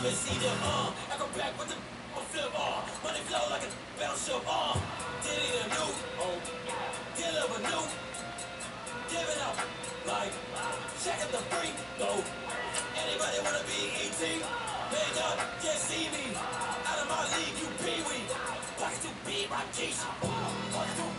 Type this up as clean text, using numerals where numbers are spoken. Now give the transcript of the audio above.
come and see them, I come back with the flip, money flow like a battleship, Diddy the new, dealing with new, giving up, like, check out the free, go. Anybody wanna be ET? Man, y'all can't see me. Out of my league, you pee-wee. Pockets too big, my Keisha. Pockets too